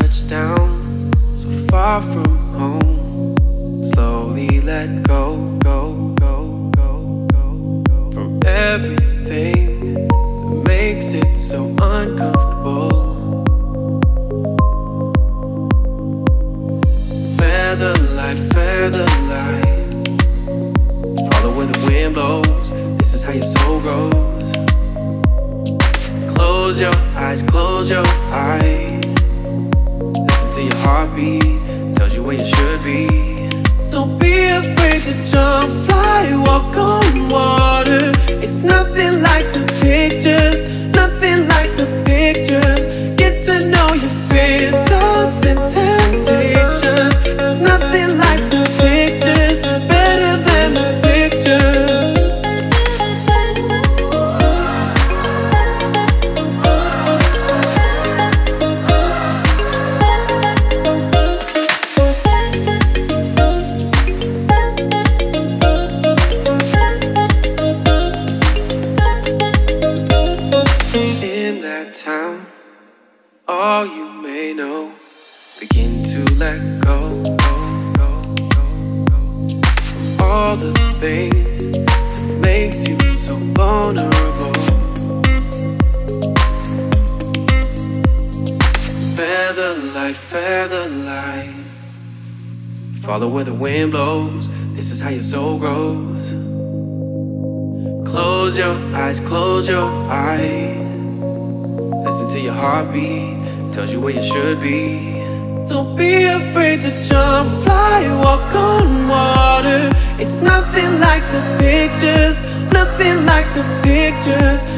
touchdown, so far from home. Slowly let go, go, go, go, go, go from everything that makes it so uncomfortable. Fare the light, follow where the wind blows. This is how your soul grows. Close your eyes, close your eyes. Listen to your heartbeat, tells you where you should be. Don't be afraid to jump, fly, walk on water. It's nothing like the pictures, nothing like the pictures. Get to know your fears, doubts and temptations. It's nothing like the pictures, better than the pictures. In that town, all you may know, begin to let go, go, go, go, go from all the things that makes you so vulnerable. Fare the light, follow where the wind blows. This is how your soul grows. Close your eyes, close your eyes. Listen to your heartbeat, tells you where you should be. Don't be afraid to jump, fly, walk on water. It's nothing like the pictures, nothing like the pictures.